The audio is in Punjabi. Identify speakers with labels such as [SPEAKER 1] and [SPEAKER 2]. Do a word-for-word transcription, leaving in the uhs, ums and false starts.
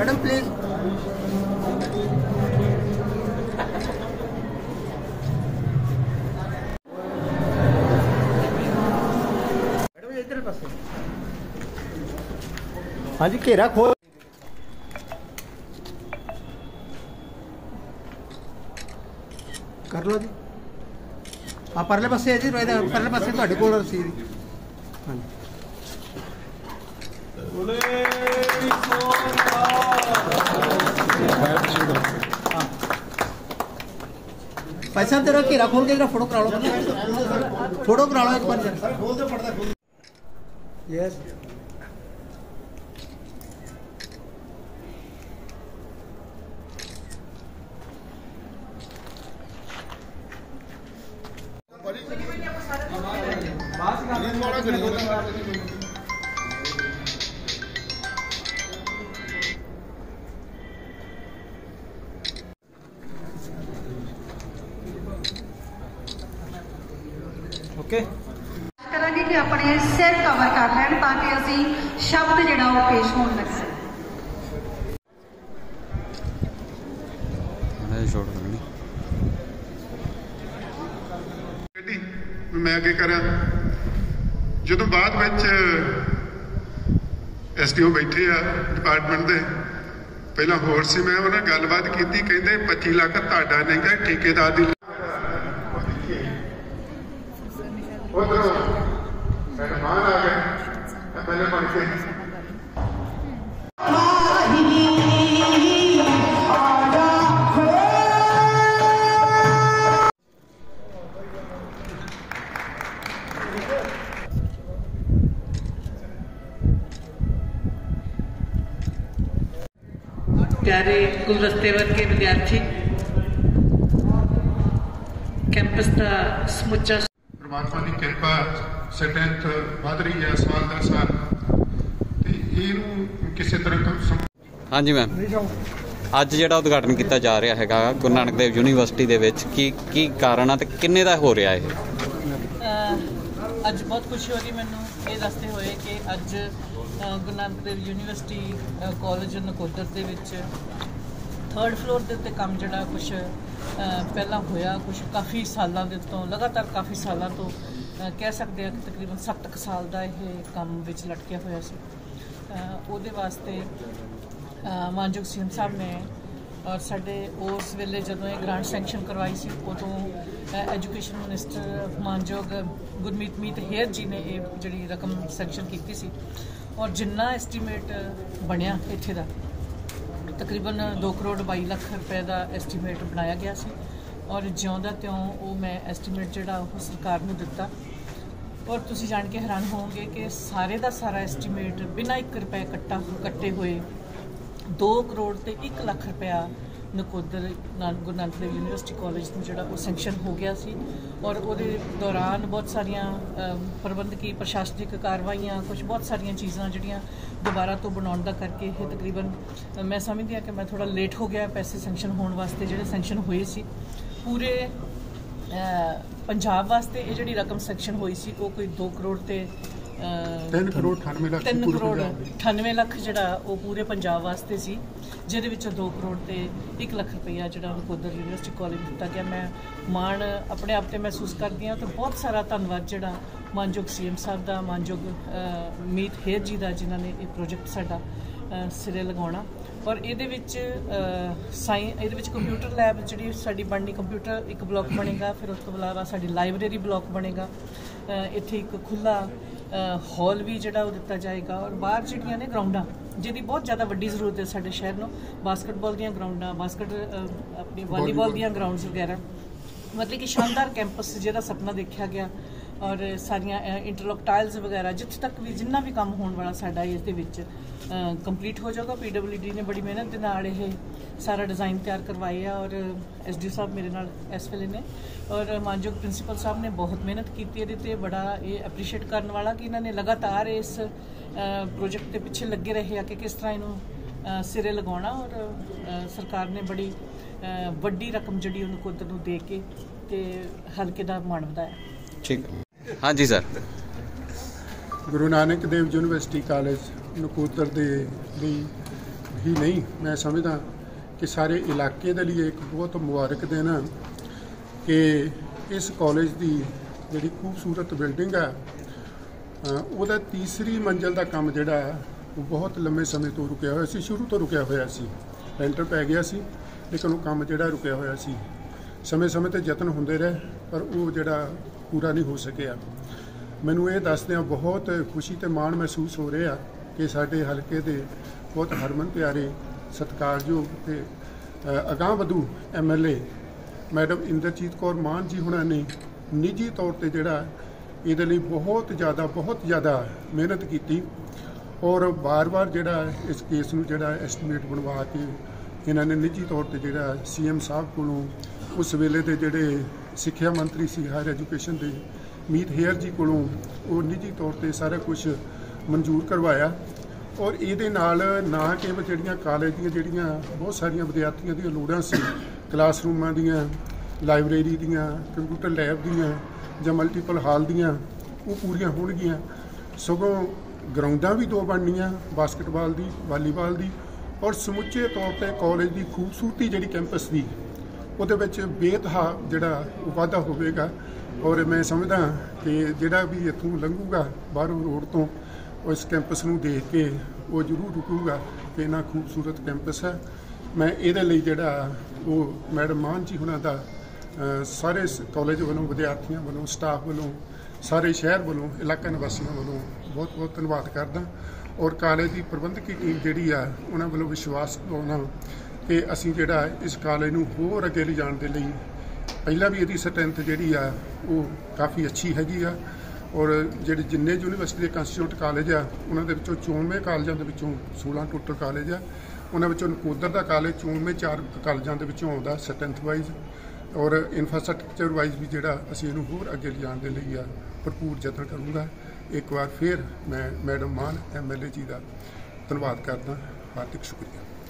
[SPEAKER 1] Madam please. मैडम इधर पासे। हाँ जी घेरा खोल कर लो जी। हाँ परले पासे है जी, परले पासे तुहाडे कोल रसीद। हाँ जी भाई साहब तेरा घेरा खोल के जरा फोटो करा लो, फोटो करा लो एक बार। यस ओके
[SPEAKER 2] करांगे कि अपने सिर कवर कर लैन ताकि असी शब्द जिहड़ा वो पेश होने लग सके।
[SPEAKER 3] मैं अगे करा जो बाद एस डी ओ बैठे आ डिपार्टमेंट के पहला होर से मैं उन्हें गलबात की कहते पच्ची लाख ताड़ा नहीं गा ठेकेदार की उधरों मेहमान आ गए एम एल ए बन के
[SPEAKER 4] प्यारे गुलदस्तेवर के विद्यार्थी कैंपस का समुचा
[SPEAKER 3] परमात्मा की कृपा स्ट्रेंथ वध रही है साल दर साल किसी तरह।
[SPEAKER 5] हाँ जी मैम अज ਜਿਹੜਾ ਉਦਘਾਟਨ ਕੀਤਾ ਜਾ ਰਿਹਾ ਹੈਗਾ ਗੁਰੂ ਨਾਨਕ ਦੇਵ ਯੂਨੀਵਰਸਿਟੀ ਦੇ ਵਿੱਚ ਕੀ ਕੀ ਕਾਰਨ ਆ ਤੇ ਕਿੰਨੇ ਦਾ ਹੋ ਰਿਹਾ ਇਹ?
[SPEAKER 4] ਅੱਜ ਬਹੁਤ ਖੁਸ਼ੀ ਹੋ ਰਹੀ ਮੈਨੂੰ ਇਹ ਦੱਸਦੇ ਹੋਏ ਕਿ ਅੱਜ ਗੁਰੂ ਨਾਨਕ ਦੇਵ ਯੂਨੀਵਰਸਿਟੀ ਕਾਲਜ ਨਕੋਦਰ ਦੇ ਵਿੱਚ ਥਰਡ ਫਲੋਰ ਦੇ ਉੱਤੇ ਕੰਮ ਜਿਹੜਾ ਕੁਛ ਪਹਿਲਾਂ ਹੋਇਆ ਕੁਛ ਕਾਫੀ ਸਾਲਾਂ ਦੇ ਤੋਂ ਲਗਾਤਾਰ ਕਾਫੀ ਸਾਲਾਂ ਤੋਂ ਕਹਿ ਸਕਦੇ ਹਾਂ ਕਿ ਤਕਰੀਬਨ ਸੱਤ ਕੁ ਸਾਲ ਦਾ ਇਹ ਕੰਮ ਵਿੱਚ ਲਟਕਿਆ ਹੋਇਆ ਸੀ। ਉਹਦੇ ਵਾਸਤੇ ਮਾਨਯੋਗ ਸੀ ਐਮ ਸਾਹਿਬ ਨੇ ਔਰ ਸਾਡੇ ਉਸ ਵੇਲੇ ਜਦੋਂ ਇਹ ਗ੍ਰਾਂਟ ਸੈਂਕਸ਼ਨ ਕਰਵਾਈ ਸੀ ਉਦੋਂ ਐਜੂਕੇਸ਼ਨ ਮਿਨਿਸਟਰ ਮਾਨਯੋਗ ਗੁਰਮੀਤ ਮੀਤ ਹੇਅਰ ਜੀ ਨੇ ਇਹ ਜਿਹੜੀ ਰਕਮ ਸੈਂਕਸ਼ਨ ਕੀਤੀ ਸੀ ਔਰ ਜਿੰਨਾ ਐਸਟੀਮੇਟ ਬਣਿਆ ਇੱਥੇ ਦਾ ਤਕਰੀਬਨ ਦੋ ਕਰੋੜ ਬਾਈ ਲੱਖ ਰੁਪਏ ਦਾ ਐਸਟੀਮੇਟ ਬਣਾਇਆ ਗਿਆ ਸੀ ਔਰ ਜਿਉਂਦਾ ਤਿਉਂ ਉਹ ਮੈਂ ਐਸਟੀਮੇਟ ਜਿਹੜਾ ਉਹ ਸਰਕਾਰ ਨੂੰ ਦਿੱਤਾ ਔਰ ਤੁਸੀਂ ਜਾਣ ਕੇ ਹੈਰਾਨ ਹੋਵੋਗੇ ਕਿ ਸਾਰੇ ਦਾ ਸਾਰਾ ਐਸਟੀਮੇਟ ਬਿਨਾਂ ਇੱਕ ਰੁਪਏ ਕੱਟਾ ਕੱਟੇ ਹੋਏ ਦੋ ਕਰੋੜ ਤੇ ਇੱਕ ਲੱਖ ਰੁਪਇਆ ਨਕੋਦਰ ਗੁਰੂ ਨਾਨਕ ਦੇਵ ਯੂਨੀਵਰਸਿਟੀ ਕਾਲਜ ਨੂੰ ਜਿਹੜਾ ਉਹ ਸੈਂਕਸ਼ਨ ਹੋ ਗਿਆ ਸੀ ਔਰ ਉਹਦੇ ਦੌਰਾਨ ਬਹੁਤ ਸਾਰੀਆਂ ਪ੍ਰਬੰਧਕੀ ਪ੍ਰਸ਼ਾਸਨਿਕ ਕਾਰਵਾਈਆਂ ਕੁਝ ਬਹੁਤ ਸਾਰੀਆਂ ਚੀਜ਼ਾਂ ਜਿਹੜੀਆਂ ਦੁਬਾਰਾ ਤੋਂ ਬਣਾਉਣ ਦਾ ਕਰਕੇ ਇਹ ਤਕਰੀਬਨ ਮੈਂ ਸਮਝਦੀ ਹਾਂ ਕਿ ਮੈਂ ਥੋੜਾ ਲੇਟ ਹੋ ਗਿਆ ਪੈਸੇ ਸੈਂਕਸ਼ਨ ਹੋਣ ਵਾਸਤੇ ਜਿਹੜੇ ਸੈਂਕਸ਼ਨ ਹੋਏ ਸੀ ਪੂਰੇ ਪੰਜਾਬ ਵਾਸਤੇ ਇਹ ਜਿਹੜੀ ਰਕਮ ਸੈਂਕਸ਼ਨ ਹੋਈ ਸੀ ਉਹ ਕੋਈ ਦੋ ਕਰੋੜ ਤੇ
[SPEAKER 3] ਤਿੰਨ ਕਰੋੜ ਅਠਾਨਵੇਂ ਲੱਖ
[SPEAKER 4] ਤਿੰਨ ਕਰੋੜ ਅਠਾਨਵੇਂ ਲੱਖ ਜਿਹੜਾ ਉਹ ਪੂਰੇ ਪੰਜਾਬ ਵਾਸਤੇ ਸੀ ਜਿਹਦੇ ਵਿੱਚੋਂ ਦੋ ਕਰੋੜ ਤੇ ਇੱਕ ਲੱਖ ਰੁਪਈਆ ਜਿਹੜਾ ਨਕੋਦਰ ਯੂਨੀਵਰਸਿਟੀ ਕਾਲਜ ਦਿੱਤਾ ਗਿਆ। ਮੈਂ ਮਾਣ ਆਪਣੇ ਆਪ ਤੇ ਮਹਿਸੂਸ ਕਰਦੀ ਹਾਂ ਤੇ ਬਹੁਤ ਸਾਰਾ ਧੰਨਵਾਦ ਜਿਹੜਾ ਮਾਨਯੋਗ ਸੀ ਐਮ ਸਾਹਿਬ ਦਾ ਮਾਨਯੋਗ ਮੀਤ ਹੇਅਰ ਜੀ ਦਾ ਜਿਨ੍ਹਾਂ ਨੇ ਇਹ ਪ੍ਰੋਜੈਕਟ ਸਾਡਾ ਸਿਰੇ ਲਗਾਉਣਾ ਔਰ ਇਹਦੇ ਵਿੱਚ ਸਾਈ ਇਹਦੇ ਵਿੱਚ ਕੰਪਿਊਟਰ ਲੈਬ ਜਿਹੜੀ ਸਾਡੀ ਬਣਨੀ ਕੰਪਿਊਟਰ ਇੱਕ ਬਲਾਕ ਬਣੇਗਾ ਫਿਰ ਉਸ ਤੋਂ ਇਲਾਵਾ ਸਾਡੀ ਲਾਇਬ੍ਰੇਰੀ ਬਲਾਕ ਬਣੇਗਾ ਇੱਥੇ ਇੱਕ ਖੁੱਲ੍ਹਾ हॉल भी जोड़ा दिता जाएगा और बाहर जोड़िया ने ग्राउंडा जिहदी बहुत ज़्यादा वड्डी जरूरत है साडे शहर नूं बास्केटबॉल दी ग्राउंडा बास्केट अपनी वॉलीबॉल दी ग्राउंड्स वगैरह मतलब कि शानदार कैंपस जिहदा सपना देखा गया और सारिया इंटरलॉक टाइल्स वगैरह जिथे तक भी जिन्ना भी काम होने वाला साडा इस दे विच कंप्लीट हो जाएगा। पी डब्ल्यू डी ने बड़ी मेहनत दे नाल इह सारा डिज़ाइन तैयार करवाए है और एस डी साहब मेरे नाल इस वेले ने और मानयोग प्रिंसीपल साहब ने बहुत मेहनत की ये बड़ा ये अप्रीशिएट करने वाला कि इन्होंने लगातार इस प्रोजेक्ट के पिछे लगे रहे हैं कि किस तरह इनू सिरे लगाना और सरकार ने बड़ी वड्डी रकम जी नकोदर नूं दे के ते हल्के दा मान वधाया।
[SPEAKER 5] ठीक हाँ जी sir
[SPEAKER 3] Guru Nanak Dev University College Nakodar दे
[SPEAKER 6] ਹੀ ਨਹੀਂ, ਮੈਂ ਸਮਝਦਾ ਕਿ ਸਾਰੇ ਇਲਾਕੇ ਦੇ ਲਈ ਇੱਕ ਬਹੁਤ ਮੁਬਾਰਕ ਦਿਨ ਹੈ ਕਿ ਇਸ ਕਾਲਜ ਦੀ ਜਿਹੜੀ ਖੂਬਸੂਰਤ ਬਿਲਡਿੰਗ ਹੈ ਉਹਦਾ ਤੀਸਰੀ ਮੰਜ਼ਿਲ ਦਾ ਕੰਮ ਜਿਹੜਾ ਉਹ ਬਹੁਤ ਲੰਮੇ ਸਮੇਂ ਤੋਂ ਰੁਕਿਆ ਹੋਇਆ ਸੀ, ਸ਼ੁਰੂ ਤੋਂ ਰੁਕਿਆ ਹੋਇਆ ਸੀ। ਲੈਂਟਰ ਪੈ ਗਿਆ ਸੀ ਲੇਕਿਨ ਉਹ ਕੰਮ ਜਿਹੜਾ ਰੁਕਿਆ ਹੋਇਆ ਸੀ। ਸਮੇਂ ਸਮੇਂ ਤੇ ਯਤਨ ਹੁੰਦੇ ਰਹੇ ਪਰ ਉਹ ਜਿਹੜਾ ਪੂਰਾ ਨਹੀਂ ਹੋ ਸਕਿਆ। ਮੈਨੂੰ ਇਹ ਦੱਸਦਿਆਂ ਬਹੁਤ ਖੁਸ਼ੀ ਤੇ ਮਾਣ ਮਹਿਸੂਸ ਹੋ ਰਿਹਾ ਕਿ ਸਾਡੇ ਹਲਕੇ ਦੇ ਬਹੁਤ ਹਰਮਨ ਪਿਆਰੇ ਸਤਿਕਾਰਯੋਗ ਤੇ ਅਗਾਂਹ ਵਧੂ M L A madam Inderjit Kaur Mann ji ਹੁਣਾਂ ਨੇ ਨਿੱਜੀ ਤੌਰ ਤੇ ਜਿਹੜਾ ਇਹਦੇ ਲਈ ਬਹੁਤ ਜ਼ਿਆਦਾ ਬਹੁਤ ਜ਼ਿਆਦਾ ਮਿਹਨਤ ਕੀਤੀ ਔਰ ਵਾਰ-ਵਾਰ ਜਿਹੜਾ ਇਸ ਕੇਸ ਨੂੰ ਜਿਹੜਾ ਐਸਟੀਮੇਟ ਬਣਵਾ ਕੇ ਇਹਨਾਂ ਨੇ ਨਿੱਜੀ ਤੌਰ ਤੇ ਜਿਹੜਾ ਸੀ ਐਮ ਸਾਹਿਬ ਕੋਲੋਂ ਉਸ ਵੇਲੇ ਦੇ ਜਿਹੜੇ ਸਿੱਖਿਆ ਮੰਤਰੀ ਸੀ ਹਾਇਰ ਐਜੂਕੇਸ਼ਨ ਦੇ ਮੀਤ ਹੇਅਰ ਜੀ ਕੋਲੋਂ ਉਹ ਨਿੱਜੀ ਤੌਰ ਤੇ ਸਾਰਾ ਕੁਝ ਮਨਜ਼ੂਰ ਕਰਵਾਇਆ। ਔਰ ਇਹਦੇ ਨਾਲ ਨਾ ਕੇਵਲ ਜਿਹੜੀਆਂ ਕਾਲਜ ਦੀਆਂ ਜਿਹੜੀਆਂ ਬਹੁਤ ਸਾਰੀਆਂ ਵਿਦਿਆਰਥੀਆਂ ਦੀਆਂ ਲੋੜਾਂ ਸੀ, ਕਲਾਸਰੂਮਾਂ ਦੀਆਂ, ਲਾਇਬ੍ਰੇਰੀ ਦੀਆਂ, ਕੰਪਿਊਟਰ ਲੈਬ ਦੀਆਂ ਜਾਂ ਮਲਟੀਪਲ ਹਾਲ ਦੀਆਂ, ਉਹ ਪੂਰੀਆਂ ਹੋਣਗੀਆਂ, ਸਗੋਂ ਗਰਾਊਂਡਾਂ ਵੀ ਦੋ ਬਣਨੀਆਂ, ਬਾਸਕਟਬਾਲ ਦੀ, ਵਾਲੀਬਾਲ ਦੀ, ਔਰ ਸਮੁੱਚੇ ਤੌਰ ਤੇ ਕਾਲਜ ਦੀ ਖੂਬਸੂਰਤੀ ਜਿਹੜੀ ਕੈਂਪਸ ਦੀ ਉਹਦੇ ਵਿੱਚ ਬੇਤਹਾ ਜਿਹੜਾ ਵਾਧਾ ਹੋਵੇਗਾ। ਔਰ ਮੈਂ ਸਮਝਦਾ ਕਿ ਜਿਹੜਾ ਵੀ ਇੱਥੋਂ ਲੰਘੂਗਾ ਬਾਹਰੋਂ ਰੋਡ ਤੋਂ ਉਸ ਕੈਂਪਸ ਨੂੰ ਦੇਖ ਕੇ ਉਹ ਜ਼ਰੂਰ ਰੁਕੂਗਾ ਕਿ ਇੰਨਾ ਖੂਬਸੂਰਤ ਕੈਂਪਸ ਹੈ। ਮੈਂ ਇਹਦੇ ਲਈ ਜਿਹੜਾ ਉਹ ਮੈਡਮ ਮਾਨ ਜੀ ਹੁਣਾਂ ਦਾ ਸਾਰੇ ਕਾਲਜ ਵੱਲੋਂ, ਵਿਦਿਆਰਥੀਆਂ ਵੱਲੋਂ, ਸਟਾਫ ਵੱਲੋਂ, ਸਾਰੇ ਸ਼ਹਿਰ ਵੱਲੋਂ, ਇਲਾਕਾ ਨਿਵਾਸੀਆਂ ਵੱਲੋਂ ਬਹੁਤ ਬਹੁਤ ਧੰਨਵਾਦ ਕਰਦਾ। ਔਰ ਕਾਲਜ ਦੀ ਪ੍ਰਬੰਧਕੀ ਟੀਮ ਜਿਹੜੀ ਆ ਉਹਨਾਂ ਵੱਲੋਂ ਵਿਸ਼ਵਾਸ ਦਿਵਾਉਣਾ ਕਿ ਅਸੀਂ ਜਿਹੜਾ ਇਸ ਕਾਲਜ ਨੂੰ ਹੋਰ ਅੱਗੇ ਲਿਜਾਣ ਦੇ ਲਈ, ਪਹਿਲਾਂ ਵੀ ਇਹਦੀ ਸਟਰੈਂਥ ਜਿਹੜੀ ਆ ਉਹ ਕਾਫੀ ਅੱਛੀ ਹੈਗੀ ਆ। ਔਰ ਜਿਹੜੇ ਜਿੰਨੇ ਯੂਨੀਵਰਸਿਟੀ ਦੇ ਕੰਸਟੀਟਿਊਟ ਕਾਲਜ ਆ ਉਹਨਾਂ ਦੇ ਵਿੱਚੋਂ ਚੋਣਵੇਂ ਕਾਲਜਾਂ ਦੇ ਵਿੱਚੋਂ ਸੋਲਾਂ ਟੋਟਲ ਕਾਲਜ ਆ, ਉਹਨਾਂ ਵਿੱਚੋਂ ਨਕੋਦਰ ਦਾ ਕਾਲਜ ਚੋਣਵੇਂ ਚਾਰ ਕਾਲਜਾਂ ਦੇ ਵਿੱਚੋਂ ਆਉਂਦਾ ਸਟਰੈਂਥ ਵਾਈਜ਼। ਔਰ ਇਨਫਰਾਸਟਰਕਚਰ ਵਾਈਜ਼ ਵੀ ਜਿਹੜਾ ਅਸੀਂ ਇਹਨੂੰ ਹੋਰ ਅੱਗੇ ਲਿਜਾਣ ਦੇ ਲਈ ਆ ਭਰਪੂਰ ਯਤਨ ਕਰੂੰਗਾ। ਇੱਕ ਵਾਰ ਫਿਰ ਮੈਂ madam Mann M L A ji ਦਾ ਧੰਨਵਾਦ ਕਰਦਾ। ਹਾਰਦਿਕ ਸ਼ੁਕਰੀਆ।